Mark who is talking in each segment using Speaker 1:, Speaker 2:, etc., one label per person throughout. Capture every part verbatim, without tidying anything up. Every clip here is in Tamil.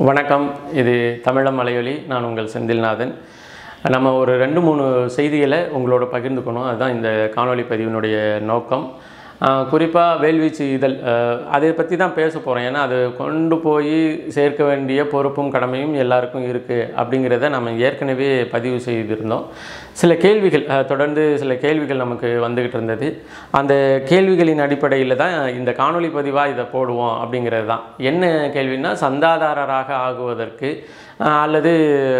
Speaker 1: வணக்கம். இது தமிழம் மலையொலி. நான் உங்கள் செந்தில்நாதன். நம்ம ஒரு ரெண்டு மூணு செய்திகளை உங்களோட பகிர்ந்துக்கணும். அதுதான் இந்த காணொளி பதிவினுடைய நோக்கம். குறிப்பாக வேல்வீச்சு இதழ் அதை பற்றி தான் பேச போகிறோம். ஏன்னா அது கொண்டு போய் சேர்க்க வேண்டிய பொறுப்பும் கடமையும் எல்லாருக்கும் இருக்குது அப்படிங்கிறத நம்ம ஏற்கனவே பதிவு செய்திருந்தோம். சில கேள்விகள் தொடர்ந்து சில கேள்விகள் நமக்கு வந்துக்கிட்டு இருந்தது. அந்த கேள்விகளின் அடிப்படையில் தான் இந்த காணொளி பதிவாக இதை போடுவோம் அப்படிங்கிறது தான். என்ன கேள்வின்னா, சந்தாதாரராக ஆகுவதற்கு அல்லது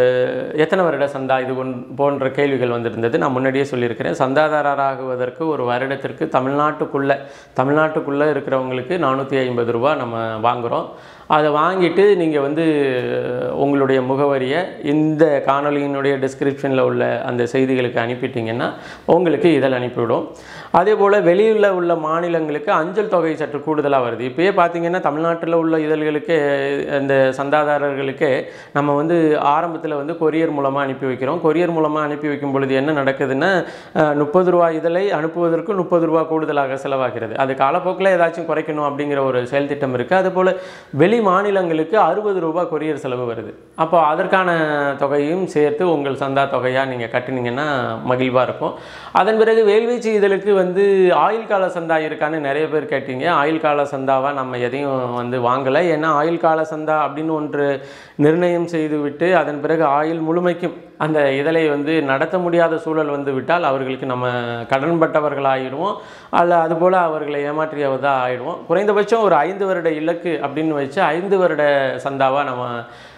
Speaker 1: எத்தனை வருட சந்தா இது போன்ற கேள்விகள் வந்திருந்தது. நான் முன்னாடியே சொல்லியிருக்கிறேன். சந்தாதாரராகுவதற்கு ஒரு வருடத்திற்கு தமிழ்நாட்டுக்குள்ளே தமிழ்நாட்டுக்குள்ளே இருக்கிறவங்களுக்கு நானூற்றி ஐம்பது ரூபா நம்ம வாங்குகிறோம். அதை வாங்கிட்டு நீங்கள் வந்து உங்களுடைய முகவரியை இந்த காணொலியினுடைய டிஸ்கிரிப்ஷனில் உள்ள அந்த செய்திகளுக்கு அனுப்பிட்டிங்கன்னா உங்களுக்கு இதழ் அனுப்பிவிடும். அதே போல் வெளியில் உள்ள மாநிலங்களுக்கு அஞ்சல் தொகை சற்று கூடுதலாக வருது. இப்போயே பார்த்திங்கன்னா தமிழ்நாட்டில் உள்ள இதழ்களுக்கு அந்த சந்தாதாரர்களுக்கு நம்ம வந்து ஆரம்பத்தில் வந்து கொரியர் மூலமாக அனுப்பி வைக்கிறோம். கொரியர் மூலமாக அனுப்பி வைக்கும் பொழுது என்ன நடக்குதுன்னா, முப்பது ரூபா இதழை அனுப்புவதற்கு முப்பது ரூபா கூடுதலாக செலவாகிறது. அது காலப்போக்கில் ஏதாச்சும் குறைக்கணும் அப்படிங்கிற ஒரு செயல் திட்டம் இருக்குது. அதுபோல் வெளி மாநிலங்களுக்கு அறுபது ரூபாய் கொரியர் செலவு வருது. அப்போ அதற்கான தொகையும் சேர்த்து உங்கள் சந்தா தொகையாக நீங்கள் கட்டினீங்கன்னா மகிழ்வாக இருக்கும். அதன் பிறகு வேல்வீச்சு இதழுக்கு வந்து ஆயுள் கால சந்தா இருக்கான்னு நிறைய பேர் கேட்டீங்க. ஆயுள் கால சந்தாவாக நம்ம எதையும் வந்து வாங்கலை. ஏன்னா ஆயுள் கால சந்தா அப்படின்னு ஒன்று நிர்ணயம் செய்துவிட்டு அதன் பிறகு ஆயுள் முழுமைக்கும் அந்த இதழை வந்து நடத்த முடியாத சூழல் வந்து விட்டால் அவர்களுக்கு நம்ம கடன்பட்டவர்கள் ஆகிடுவோம். அல்ல அதுபோல் அவர்களை ஏமாற்றியவதாக ஆகிடுவோம். குறைந்தபட்சம் ஒரு ஐந்து வருட இலக்கு அப்படின்னு வச்சு ஐந்து வருட சந்தாவாக நம்ம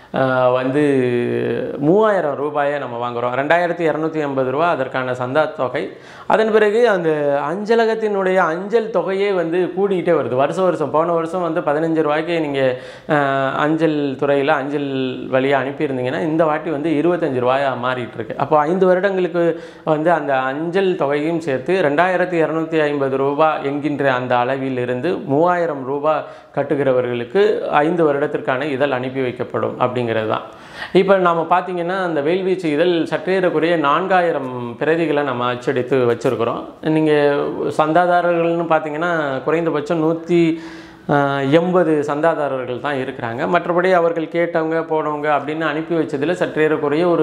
Speaker 1: வந்து மூவாயிரம் ரூபாயை நம்ம வாங்குகிறோம். ரெண்டாயிரத்தி இரநூத்தி ஐம்பது ரூபா அதற்கான சந்தா தொகை. அதன் பிறகு அந்த அஞ்சலகத்தினுடைய அஞ்சல் தொகையே வந்து கூடிக்கிட்டே வருது வருஷம் வருஷம். போன வருஷம் வந்து பதினஞ்சு ரூபாய்க்கு நீங்கள் அஞ்சல் துறையில் அஞ்சல் வழியாக அனுப்பியிருந்தீங்கன்னா இந்த வாட்டி வந்து இருபத்தஞ்சி ரூபாயாக மாறிட்டு இருக்கு. அப்போ ஐந்து வருடங்களுக்கு வந்து அந்த அஞ்சல் தொகையும் சேர்த்து ரெண்டாயிரத்தி இரநூத்தி ஐம்பது ரூபா என்கின்ற அந்த அளவில் இருந்து மூவாயிரம் ரூபாய் கட்டுகிறவர்களுக்கு ஐந்து வருடத்திற்கான இதழ் அனுப்பி வைக்கப்படும் அப்படிங்கிறது தான். இப்போ நாம் பார்த்திங்கன்னா அந்த வேல்வீச்சு இதழ் சற்றேறக்குறைய நான்காயிரம் பிரதிகளை நம்ம அச்சடித்து வச்சுருக்கிறோம். நீங்கள் சந்தாதாரர்கள்னு பார்த்திங்கன்னா குறைந்தபட்சம் நூற்றி எண்பது சந்தாதாரர்கள் தான் இருக்கிறாங்க. மற்றபடி அவர்கள் கேட்டவங்க போனவங்க அப்படின்னு அனுப்பி வச்சதில் சற்றேறக்குறைய ஒரு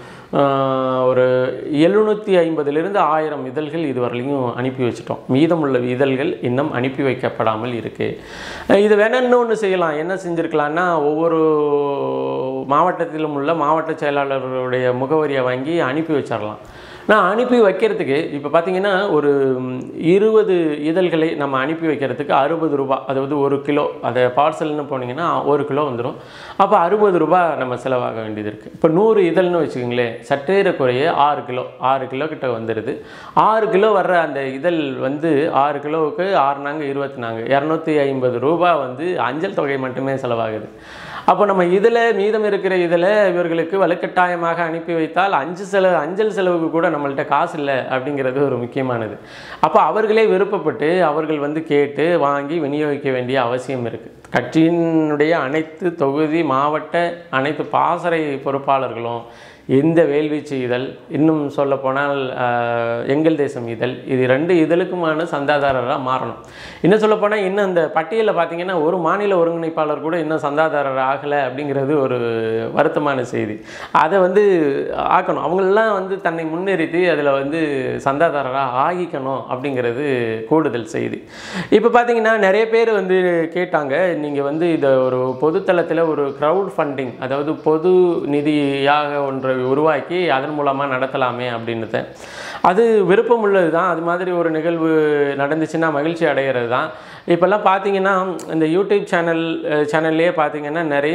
Speaker 1: ஒரு எழுநூற்றி ஐம்பதுலேருந்து ஆயிரம் இதழ்கள் இதுவரையிலையும் அனுப்பி வச்சிட்டோம். மீதமுள்ள இதழ்கள் இன்னும் அனுப்பி வைக்கப்படாமல் இருக்குது. இது வேணால் இன்னொன்று செய்யலாம். என்ன செஞ்சுருக்கலான்னா, ஒவ்வொரு மாவட்டத்திலும் உள்ள மாவட்ட செயலாளர்களுடைய முகவரியை வாங்கி அனுப்பி வச்சிடலாம். நான் அனுப்பி வைக்கிறதுக்கு இப்போ பார்த்திங்கன்னா ஒரு இருபது இதழ்களை நம்ம அனுப்பி வைக்கிறதுக்கு அறுபது ரூபா, அதாவது ஒரு கிலோ, அதை பார்சல்னு போனீங்கன்னா ஒரு கிலோ வந்துடும். அப்போ அறுபது ரூபா நம்ம செலவாக வேண்டியது இருக்குது. இப்போ நூறு இதழ்னு வச்சுக்கோங்களேன், சற்றேறக்குறைய ஆறு கிலோ ஆறு கிலோ கிட்ட வந்துடுது. ஆறு கிலோ வர்ற அந்த இதழ் வந்து ஆறு கிலோவுக்கு ஆறு நாங்க இருபத்தி நான்கு இரநூத்தி ஐம்பது ரூபா வந்து அஞ்சல் தொகை மட்டுமே செலவாகுது. அப்போ நம்ம இதில் மீதம் இருக்கிற இதில் இவர்களுக்கு வலுக்கட்டாயமாக அனுப்பி வைத்தால் அஞ்சு செலவு அஞ்சல் செலவுக்கு கூட நம்மள்கிட்ட காசு இல்லை அப்படிங்கிறது ஒரு முக்கியமானது. அப்போ அவர்களே விருப்பப்பட்டு அவர்கள் வந்து கேட்டு வாங்கி விநியோகிக்க வேண்டிய அவசியம் இருக்குது. கட்சியினுடைய அனைத்து தொகுதி மாவட்ட அனைத்து பாசறை பொறுப்பாளர்களும் இந்த வேல்வீச்சு இதழ், இன்னும் சொல்லப்போனால் எங்கள் தேசம் இதழ், இது ரெண்டு இதழுக்குமான சந்தாதாரராக மாறணும். இன்னும் சொல்லப்போனால் இன்னும் அந்த பட்டியலில் பார்த்திங்கன்னா ஒரு மாநில ஒருங்கிணைப்பாளர் கூட இன்னும் சந்தாதாரர் ஆகலை அப்படிங்கிறது ஒரு வருத்தமான செய்தி. அதை வந்து ஆக்கணும். அவங்களெல்லாம் வந்து தன்னை முன்னிறுத்தி அதில் வந்து சந்தாதாரராக ஆகிக்கணும் அப்படிங்கிறது கூடுதல் செய்தி. இப்போ பார்த்திங்கன்னா நிறைய பேர் வந்து கேட்டாங்க, நீங்கள் வந்து இதை ஒரு பொதுத்தளத்தில் ஒரு க்ரௌட் ஃபண்டிங், அதாவது பொது நிதியாக ஒன்று உருவாக்கி அதன் மூலமாக நடத்தலாமே அப்படின்னுது. அது விருப்பம் உள்ளது தான். அது மாதிரி ஒரு நிகழ்வு நடந்துச்சுன்னா மகிழ்ச்சி அடைகிறது தான். இப்போல்லாம் பார்த்திங்கன்னா இந்த யூடியூப் சேனல் சேனல்லையே பார்த்திங்கன்னா நிறைய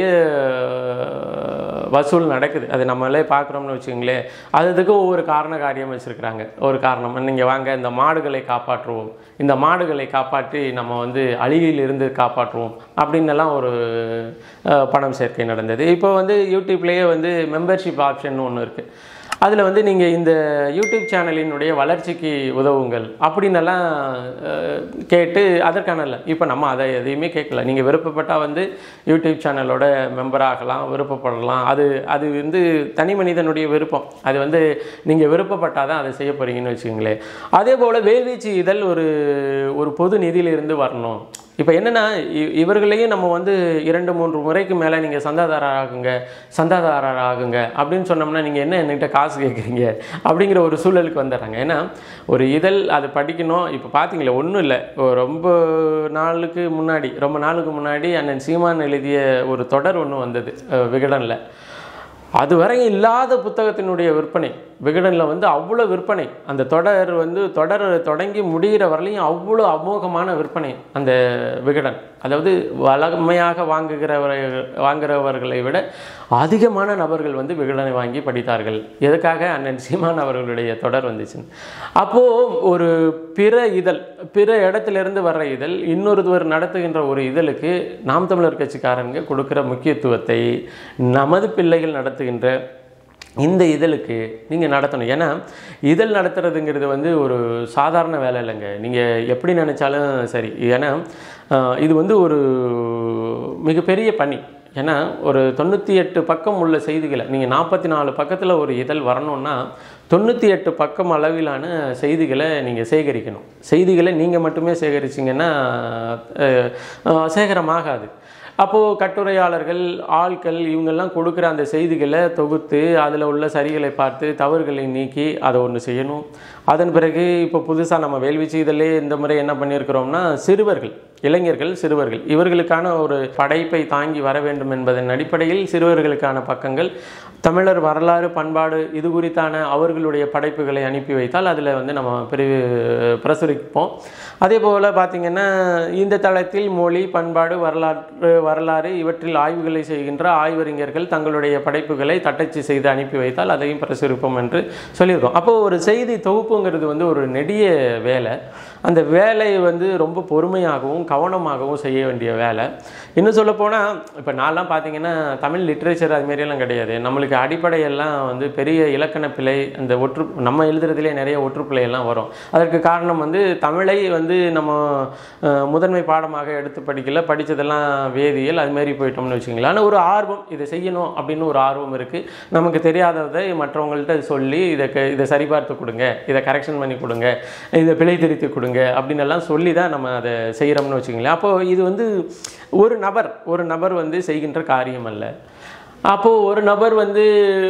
Speaker 1: வசூல் நடக்குது. அது நம்மளே பார்க்குறோம்னு வச்சுங்களேன். அதுக்கு ஒவ்வொரு காரண காரியம் வச்சுருக்குறாங்க. ஒரு காரணம், நீங்கள் வாங்க இந்த மாடுகளை காப்பாற்றுவோம், இந்த மாடுகளை காப்பாற்றி நம்ம வந்து அழியிலிருந்து காப்பாற்றுவோம் அப்படின்னெல்லாம் ஒரு பணம் சேர்க்கை நடந்தது. இப்போ வந்து யூடியூப்லேயே வந்து மெம்பர்ஷிப் ஆப்ஷன் ஒன்று இருக்குது. அதில் வந்து நீங்கள் இந்த யூடியூப் சேனலினுடைய வளர்ச்சிக்கு உதவுங்கள் அப்படின்னெல்லாம் கேட்டு அதற்கான இல்லை. இப்போ நம்ம அதை எதையுமே கேட்கல. நீங்கள் விருப்பப்பட்டால் வந்து யூடியூப் சேனலோட மெம்பராகலாம், விருப்பப்படலாம். அது அது வந்து தனி மனிதனுடைய விருப்பம். அது வந்து நீங்கள் விருப்பப்பட்டால் தான் அதை செய்ய போகிறீங்கன்னு வச்சுக்கோங்களேன். அதே போல் வேல்வீச்சு இதழ் ஒரு ஒரு பொது நிதியிலிருந்து வரணும். இப்போ என்னென்னா இவர்களையும் நம்ம வந்து இரண்டு மூன்று முறைக்கு மேலே நீங்கள் சந்தாதாரர் ஆகுங்க சந்தாதாரர் ஆகுங்க அப்படின்னு சொன்னோம்னா நீங்கள் என்ன என்கிட்ட காசு கேட்குறீங்க அப்படிங்கிற ஒரு சூழலுக்கு வந்துடுறாங்க. ஏன்னா ஒரு இதழ் அது படிக்கணும். இப்போ பார்த்தீங்களா ஒன்றும் இல்லை, ரொம்ப நாளுக்கு முன்னாடி ரொம்ப நாளுக்கு முன்னாடி அண்ணன் சீமான் எழுதிய ஒரு தொடர் ஒன்று வந்தது விகடனில். அதுவரையும் இல்லாத புத்தகத்தினுடைய விற்பனை விகடனில் வந்து அவ்வளோ விற்பனை. அந்த தொடர் வந்து தொடர் தொடங்கி முடிகிற வரலையும் அவ்வளோ அமோகமான விற்பனை அந்த விகடன். அதாவது வழமையாக வாங்குகிறவர்கள் வாங்குகிறவர்களை விட அதிகமான நபர்கள் வந்து விகடனை வாங்கி படித்தார்கள். எதுக்காக? அண்ணன் சீமான் அவர்களுடைய தொடர் வந்துச்சு. அப்போது ஒரு பிற இதழ் பிற இடத்துலேருந்து வர்ற இதழ் இன்னொருவர் நடத்துகின்ற ஒரு இதழுக்கு நாம் தமிழர் கட்சிக்காரங்க கொடுக்குற முக்கியத்துவத்தை நமது பிள்ளைகள் நடத்துகின்ற இந்த இதழுக்கு நீங்கள் நடத்தணும். ஏன்னா இதழ் நடத்துறதுங்கிறது வந்து ஒரு சாதாரண வேலை இல்லைங்க. நீங்கள் எப்படி நினச்சாலும் சரி. ஏன்னா இது வந்து ஒரு மிகப்பெரிய பணி. ஏன்னா ஒரு தொண்ணூற்றி எட்டு பக்கம் உள்ள செய்திகளை நீங்கள் நாற்பத்தி நாலு பக்கத்தில் ஒரு இதழ் வரணும்னா தொண்ணூற்றி எட்டு பக்கம் அளவிலான செய்திகளை நீங்கள் சேகரிக்கணும். செய்திகளை நீங்கள் மட்டுமே சேகரிச்சிங்கன்னா சேகரமாகாது. அப்போது கட்டுரையாளர்கள் ஆட்கள் இவங்கெல்லாம் கொடுக்குற அந்த செய்திகளை தொகுத்து அதில் உள்ள சரிகளை பார்த்து தவறுகளை நீக்கி அதை ஒன்று செய்யணும். அதன் பிறகு இப்போ புதுசாக நம்ம வேல்வீச்சு இதிலே இந்த முறை என்ன பண்ணியிருக்கிறோம்னா சிறுவர்கள் இளைஞர்கள் சிறுவர்கள் இவர்களுக்கான ஒரு படைப்பை தாங்கி வர வேண்டும் என்பதன் அடிப்படையில் சிறுவர்களுக்கான பக்கங்கள் தமிழர் வரலாறு பண்பாடு இது குறித்தான அவர்களுடைய படைப்புகளை அனுப்பி வைத்தால் அதில் வந்து நம்ம பிரிவு பிரசுரிப்போம். அதே போல் பார்த்திங்கன்னா இந்த தளத்தில் மொழி பண்பாடு வரலாற்று வரலாறு இவற்றில் ஆய்வுகளை செய்கின்ற ஆய்வறிஞர்கள் தங்களுடைய படைப்புகளை தட்டச்சு செய்து அனுப்பி வைத்தால் அதையும் பிரசுரிப்போம் என்று சொல்லியிருக்கோம். அப்போது ஒரு செய்தி தொகுப்புங்கிறது வந்து ஒரு நெடிய வேலை. அந்த வேலை வந்து ரொம்ப பொறுமையாகவும் கவனமாகவும் செய்ய வேண்டிய வேலை. இன்னும் சொல்லப்போனால் இப்போ நான்லாம் பார்த்திங்கன்னா தமிழ் லிட்ரேச்சர் அதுமாரியெல்லாம் கிடையாது. நம்மளுக்கு அடிப்படையெல்லாம் வந்து பெரிய இலக்கண பிழை அந்த ஒற்று நம்ம எழுதுறதுலேயே நிறைய ஒற்றுப்பிழையெல்லாம் வரும். அதற்கு காரணம் வந்து தமிழை வந்து நம்ம முதன்மை பாடமாக எடுத்து படிக்கல, படித்ததெல்லாம் வேதியியல் அதுமாரி போயிட்டோம்னு வச்சுங்களேன். ஆனால் ஒரு ஆர்வம் இதை செய்யணும் அப்படின்னு ஒரு ஆர்வம் இருக்குது. நமக்கு தெரியாததை மற்றவங்கள்ட்ட சொல்லி இதை இதை சரிபார்த்து கொடுங்க, இதை கரெக்ஷன் பண்ணி கொடுங்க, இதை பிழை திருத்தி கொடுங்க அப்படின்னு எல்லாம் சொல்லி தான் நம்ம அதை செய்கிறோம்னு வச்சுக்கோங்களேன். அப்போது இது வந்து ஒரு நபர் ஒரு நபர் வந்து செய்கின்ற காரியம் அல்ல. அப்போது ஒரு நபர் வந்து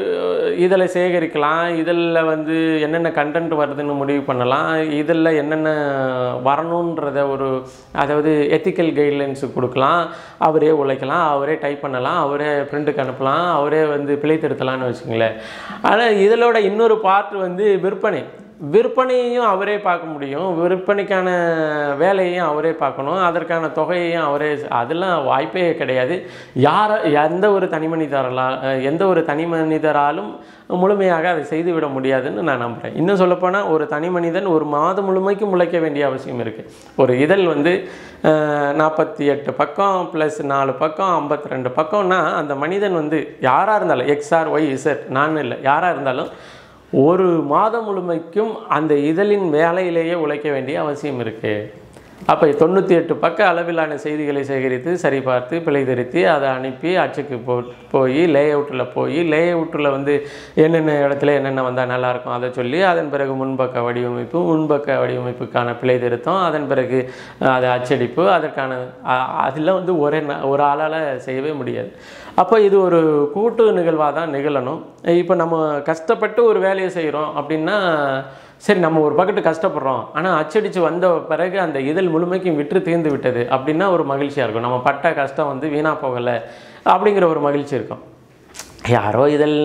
Speaker 1: இதில் சேகரிக்கலாம், இதில் வந்து என்னென்ன கண்டென்ட் வருதுன்னு முடிவு பண்ணலாம், இதில் என்னென்ன வரணுன்றத ஒரு அதாவது எத்திக்கல் கைட்லைன்ஸு கொடுக்கலாம், அவரே உழைக்கலாம், அவரே டைப் பண்ணலாம், அவரே பிரிண்ட்டுக்கு அனுப்பலாம், அவரே வந்து பிழை திருத்தலாம்னு வச்சுங்களேன். ஆனால் இதிலோட இன்னொரு பார்ட் வந்து விற்பனை விற்பனையையும் அவரே பார்க்க முடியும், விற்பனைக்கான வேலையையும் அவரே பார்க்கணும், அதற்கான தொகையையும் அவரே, அதெல்லாம் வாய்ப்பே கிடையாது. யார் எந்த ஒரு தனி மனிதரால் எந்த ஒரு தனி மனிதராலும் முழுமையாக அதை செய்துவிட முடியாதுன்னு நான் நம்புகிறேன். இன்னும் சொல்லப்போனால் ஒரு தனி மனிதன் ஒரு மாதம் முழுமைக்கும் உழைக்க வேண்டிய அவசியம் இருக்குது. ஒரு இதழ் வந்து நாற்பத்தி எட்டு பக்கம் ப்ளஸ் நாலு பக்கம் ஐம்பத்தி ரெண்டு பக்கம்னா அந்த மனிதன் வந்து யாராக இருந்தாலும் எக்ஸ்ஆர் ஒய் இசட் நான் இல்லை யாராக இருந்தாலும் ஒரு மாதம் முழுமைக்கும் அந்த இதழின் வேலையிலேயே உழைக்க வேண்டிய அவசியம் இருக்குது. அப்போ தொண்ணூற்றி எட்டு பக்க அளவிலான செய்திகளை சேகரித்து சரிபார்த்து பிழை திருத்தி அதை அனுப்பி அச்சுக்கு போ போய் லே அவுட்டில் போய் லே அவுட்டில் வந்து என்னென்ன இடத்துல என்னென்ன வந்தால் நல்லாயிருக்கும் அதை சொல்லி அதன் பிறகு முன்பக்க வடிவமைப்பு முன்பக்க வடிவமைப்புக்கான பிழை திருத்தம் அதன் பிறகு அதை அச்சடிப்பு அதற்கான அதெல்லாம் வந்து ஒரே ஒரு ஆளால் செய்யவே முடியாது. அப்போ இது ஒரு கூட்டு நிகழ்வாக தான் நிகழணும். இப்போ நம்ம கஷ்டப்பட்டு ஒரு வேலையை செய்கிறோம் அப்படின்னா சரி நம்ம ஒரு பக்கெட்டு கஷ்டப்படுறோம், ஆனால் அச்சடித்து வந்த பிறகு அந்த இதழ் முழுமைக்கும் விற்று தீர்ந்து விட்டது அப்படின்னா ஒரு மகிழ்ச்சியாக இருக்கும். நம்ம பட்ட கஷ்டம் வந்து வீணாக போகலை அப்படிங்கிற ஒரு மகிழ்ச்சி இருக்கும். யாரோ இதழ்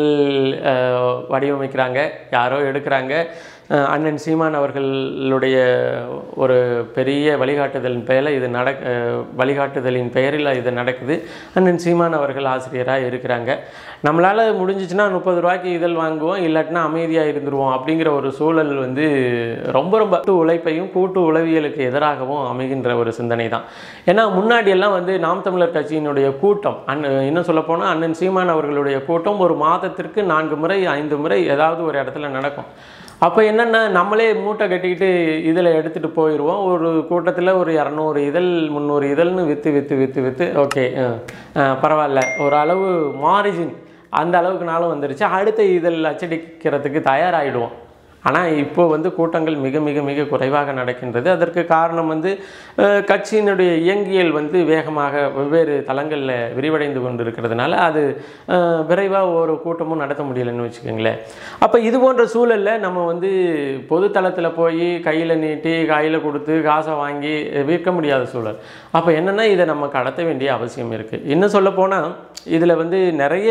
Speaker 1: வடிவமைக்கிறாங்க, யாரோ எடுக்கிறாங்க, அண்ணன் சீமான் அவர்களுடைய ஒரு பெரிய வழிகாட்டுதலின் பெயரில் இது நடக் வழிகாட்டுதலின் பெயரில் இது நடக்குது. அண்ணன் சீமான் அவர்கள் ஆசிரியராக இருக்கிறாங்க. நம்மளால் முடிஞ்சிச்சுன்னா முப்பது ரூபாய்க்கு இதழ் வாங்குவோம், இல்லாட்டினா அமைதியாக இருந்துருவோம் அப்படிங்கிற ஒரு சூழல் வந்து ரொம்ப ரொம்ப கூட்டு உழைப்பையும் கூட்டு உளவியலுக்கு எதிராகவும் அமைகின்ற ஒரு சிந்தனை தான். ஏன்னா முன்னாடியெல்லாம் வந்து நாம் தமிழர் கட்சியினுடைய கூட்டம் அன் இன்னும் சொல்லப்போனால் அண்ணன் சீமான் அவர்களுடைய கூட்டம் ஒரு மாதத்திற்கு நான்கு முறை ஐந்து முறை ஏதாவது ஒரு இடத்துல நடக்கும். அப்போ என்னென்னா நம்மளே மூட்டை கட்டிக்கிட்டு இதில் எடுத்துகிட்டு போயிடுவோம். ஒரு கூட்டத்தில் ஒரு இரநூறு இதழ் முந்நூறு இதழ்னு விற்று விற்று விற்று விற்று ஓகே பரவாயில்ல ஒரு அளவு மார்ஜின் அந்த அளவுக்கு நாளும் வந்துருச்சு, அடுத்த இதழ் அச்சடிக்கிறதுக்கு தயாராகிடுவோம். ஆனால் இப்போ வந்து கூட்டங்கள் மிக மிக மிக குறைவாக நடக்கின்றது. அதற்கு காரணம் வந்து கட்சியினுடைய இயங்கியல் வந்து வேகமாக வெவ்வேறு தளங்களில் விரிவடைந்து கொண்டு இருக்கிறதுனால அது விரைவாக ஒரு கூட்டமும் நடத்த முடியலைன்னு வச்சுக்கோங்களேன். அப்போ இது போன்ற சூழலில் நம்ம வந்து பொது தளத்தில் போய் கையில் நீட்டி கையில் கொடுத்து காசை வாங்கி விற்க முடியாத சூழல். அப்போ என்னென்னா இதை நம்ம கடத்த வேண்டிய அவசியம் இருக்குது. இன்னும் சொல்ல போனால் இதில் வந்து நிறைய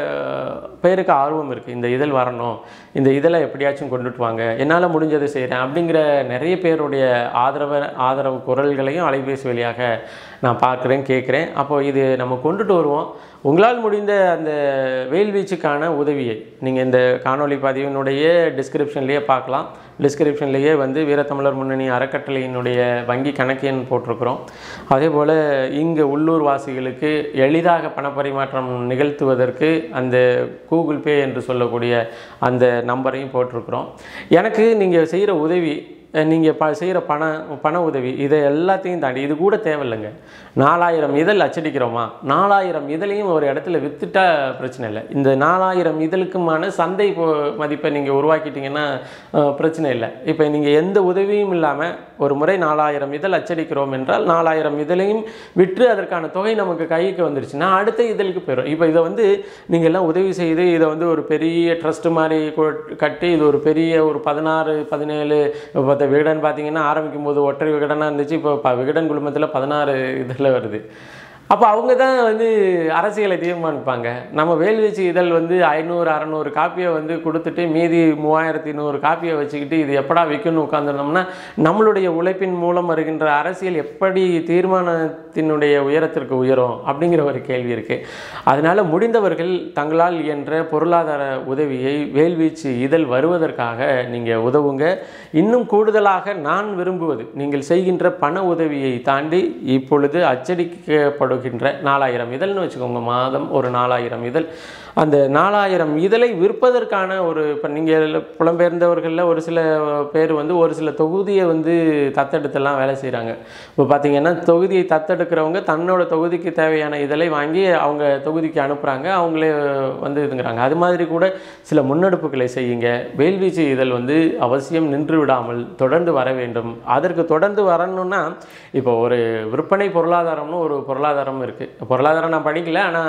Speaker 1: பேருக்கு ஆர்வம் இருக்குது. இந்த இதழ் வரணும், இந்த இதழை எப்படியாச்சும் கொண்டுட்டு வாங்க, என்னால் முடிஞ்சதை செய்கிறேன் அப்படிங்கிற நிறைய பேருடைய ஆதரவு ஆதரவு குரல்களையும் அலைபேசி வழியாக நான் பார்க்குறேன், கேட்குறேன். அப்போது இது நம்ம கொண்டுட்டு வருவோம். உங்களால் முடிந்த அந்த வேல்வீச்சுக்கான உதவியை நீங்கள் இந்த காணொலி பதிவினுடைய டிஸ்கிரிப்ஷன்லேயே பார்க்கலாம். டிஸ்கிரிப்ஷன்லேயே வந்து வீரத்தமிழர் முன்னணி அறக்கட்டளையினுடைய வங்கி கணக்கு எண் போட்டிருக்கிறோம். அதே போல் இங்கே உள்ளூர் வாசிகளுக்கு எளிதாக பணப்பரிமாற்றம் நிகழ்த்துவதற்கு அந்த கூகுள் பே என்று சொல்லக்கூடிய அந்த நம்பரையும் போட்டிருக்கிறோம். எனக்கு நீங்கள் செய்கிற உதவி, நீங்கள் ப செய்கிற பண பண உதவி இதை எல்லாத்தையும் தாண்டி இது கூட தேவையில்லைங்க. நாலாயிரம் இதழ் அச்சடிக்கிறோமா, நாலாயிரம் இதழையும் ஒரு இடத்துல விற்றுட்டா பிரச்சனை இல்லை. இந்த நாலாயிரம் இதழுக்குமான சந்தை மதிப்பை நீங்கள் உருவாக்கிட்டீங்கன்னா பிரச்சனை இல்லை. இப்போ நீங்கள் எந்த உதவியும் இல்லாமல் ஒரு முறை நாலாயிரம் இதழ் அச்சடிக்கிறோம் என்றால் நாலாயிரம் இதழையும் விற்று அதற்கான தொகை நமக்கு கைக்கு வந்துருச்சுன்னா அடுத்த இதழுக்கு போயிடும். இப்போ இதை வந்து நீங்கள் எல்லாம் உதவி செய்து இதை வந்து ஒரு பெரிய ட்ரஸ்ட் மாதிரி கட்டி இது ஒரு பெரிய ஒரு பதினாறு பதினேழு விகடன் பார்த்தீங்கன்னா ஆரம்பிக்கும் போது ஒற்றை விகடனாக இருந்துச்சு. இப்போ விகடன் குழுமத்தில் பதினாறு இதில் வருது. அப்போ அவங்க தான் வந்து அரசியலை தீர்மானிப்பாங்க. நம்ம வேல்வீச்சு இதழ் வந்து ஐநூறு அறநூறு காப்பியை வந்து கொடுத்துட்டு மீதி மூவாயிரத்தி நூறு காப்பியை வச்சுக்கிட்டு இது எப்படா விற்கணும்னு உட்காந்துருந்தோம்னா நம்மளுடைய உழைப்பின் மூலம் வருகின்ற அரசியல் எப்படி தீர்மானத்தினுடைய உயரத்திற்கு உயரும் அப்படிங்கிற ஒரு கேள்வி இருக்குது. அதனால் முடிந்தவர்கள் தங்களால் இயன்ற பொருளாதார உதவியை வேல்வீச்சு இதழ் வருவதற்காக நீங்கள் உதவுங்க. இன்னும் கூடுதலாக நான் விரும்புவது நீங்கள் செய்கின்ற பண உதவியை தாண்டி இப்பொழுது அச்சடிக்கப்படும் நாலாயிரம் இதழ்னு வச்சுக்கோங்க. மாதம் ஒரு நாலாயிரம் இதழ். அந்த நாலாயிரம் இதழை விற்பதற்கான ஒரு இப்போ நீங்கள் புலம்பெயர்ந்தவர்களில் ஒரு சில பேர் வந்து ஒரு சில தொகுதியை வந்து தத்தெடுத்தெல்லாம் வேலை செய்கிறாங்க. இப்போ பார்த்திங்கன்னா தொகுதியை தத்தெடுக்கிறவங்க தன்னோட தொகுதிக்கு தேவையான இதழை வாங்கி அவங்க தொகுதிக்கு அனுப்புகிறாங்க, அவங்களே வந்து இதுங்கிறாங்க. அது மாதிரி கூட சில முன்னெடுப்புகளை செய்யுங்க. வேல்வீச்சு இதழ் வந்து அவசியம் நின்று விடாமல் தொடர்ந்து வர வேண்டும். அதற்கு தொடர்ந்து வரணும்னா இப்போ ஒரு விற்பனை பொருளாதாரம்னு ஒரு பொருளாதாரம் இருக்குது. பொருளாதாரம் நான் படிக்கல, ஆனால்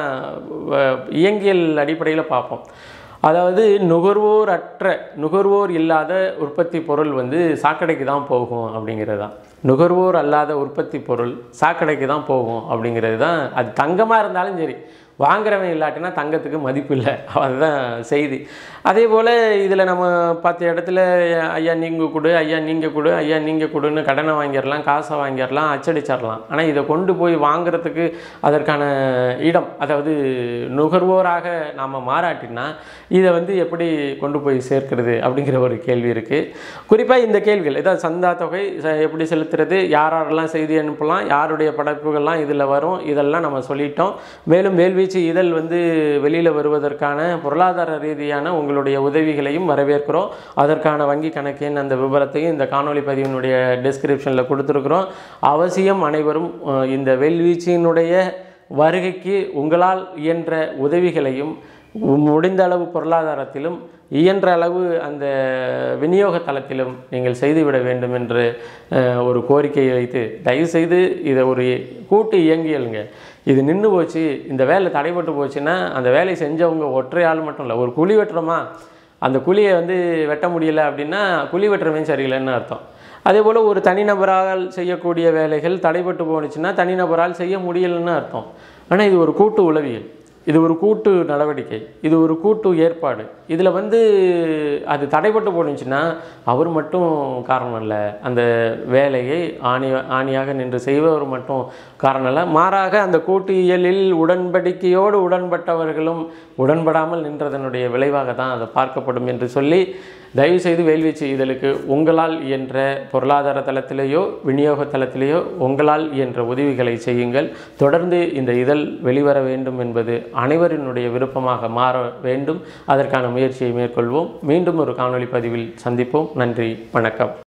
Speaker 1: இயங்கியல் அடிப்படையில் பார்ப்போம். அதாவது நுகர்வோர் அற்ற நுகர்வோர் இல்லாத உற்பத்தி பொருள் வந்து சாக்கடைக்கு தான் போகும் அப்படிங்கிறது தான். நுகர்வோர் அல்லாத உற்பத்தி பொருள் சாக்கடைக்கு தான் போகும் அப்படிங்கிறது தான். அது தங்கமாக இருந்தாலும் சரி, வாங்குறவன் இல்லாட்டினா தங்கத்துக்கு மதிப்பு இல்லை, அதுதான் செய்தி. அதே போல் இதில் நம்ம பத்து இடத்துல ஐயா நீங்கள் கொடு, ஐயா நீங்கள் கொடு, ஐயா நீங்கள் கொடுன்னு கடனை வாங்கிடலாம், காசை வாங்கிடலாம், அச்சடிச்சிடலாம். ஆனால் இதை கொண்டு போய் வாங்குறதுக்கு அதற்கான இடம், அதாவது நுகர்வோராக நாம் மாறாட்டினா இதை வந்து எப்படி கொண்டு போய் சேர்க்கிறது அப்படிங்கிற ஒரு கேள்வி இருக்குது. குறிப்பாக இந்த கேள்விகள், ஏதாவது சந்தா தொகை எப்படி செலுத்துறது, யாரெல்லாம் செய்தி அனுப்பலாம், யாருடைய படைப்புகள்லாம் இதில் வரும், இதெல்லாம் நம்ம சொல்லிட்டோம். மேலும் வேல்வி இதழ் வந்து வெளியில் வருவதற்கான பொருளாதார ரீதியான உங்களுடைய உதவிகளையும் வரவேற்கிறோம். அதற்கான வங்கி கணக்கின் அந்த விவரத்தையும் இந்த காணொலி பதிவினுடைய டிஸ்கிரிப்ஷனில் கொடுத்துருக்குறோம். அவசியம் அனைவரும் இந்த வேல்வீச்சினுடைய வருகைக்கு உங்களால் இயன்ற உதவிகளையும் முடிந்த அளவு பொருளாதாரத்திலும் இயன்ற அளவு அந்த விநியோக தளத்திலும் நீங்கள் செய்துவிட வேண்டும் என்று ஒரு கோரிக்கையை வைத்து தயவுசெய்து இதை ஒரு கூட்டு இயங்கியலுங்க. இது நின்று போச்சு, இந்த வேலை தடைபட்டு போச்சுன்னா அந்த வேலை செஞ்சவங்க ஒற்றை ஆள் மட்டும் இல்லை. ஒரு குழி வெட்டுறோமா, அந்த குழியை வந்து வெட்ட முடியலை அப்படின்னா குழி வெட்டுறவன் சரியில்லைன்னு அர்த்தம். அதே போல் ஒரு தனிநபரால் செய்யக்கூடிய வேலைகள் தடைபட்டு போணுச்சுன்னா தனிநபரால் செய்ய முடியலைன்னு அர்த்தம். ஆனால் இது ஒரு கூட்டு உளவியல், இது ஒரு கூட்டு நடவடிக்கை, இது ஒரு கூட்டு ஏற்பாடு. இதில் வந்து அது தடைப்பட்டு போணுச்சுன்னா அவர் மட்டும் காரணம் இல்லை, அந்த வேலையை ஆணி ஆணியாக நின்று செய்பவர் மட்டும் காரணம் இல்லை. மாறாக அந்த கூட்டு இயலில் உடன்படிக்கையோடு உடன்பட்டவர்களும் உடன்படாமல் நின்றதனுடைய விளைவாக தான் அது பார்க்கப்படும் என்று சொல்லி தயவுசெய்து வேல்வீச்சு இதழுக்கு உங்களால் இயன்ற பொருளாதார தளத்திலேயோ விநியோக தளத்திலேயோ உங்களால் இயன்ற உதவிகளை செய்யுங்கள். தொடர்ந்து இந்த இதழ் வெளிவர வேண்டும் என்பது அனைவரினுடைய விருப்பமாக மாற வேண்டும். அதற்கான முயற்சியை மேற்கொள்வோம். மீண்டும் ஒரு காணொளி பதிவில் சந்திப்போம். நன்றி, வணக்கம்.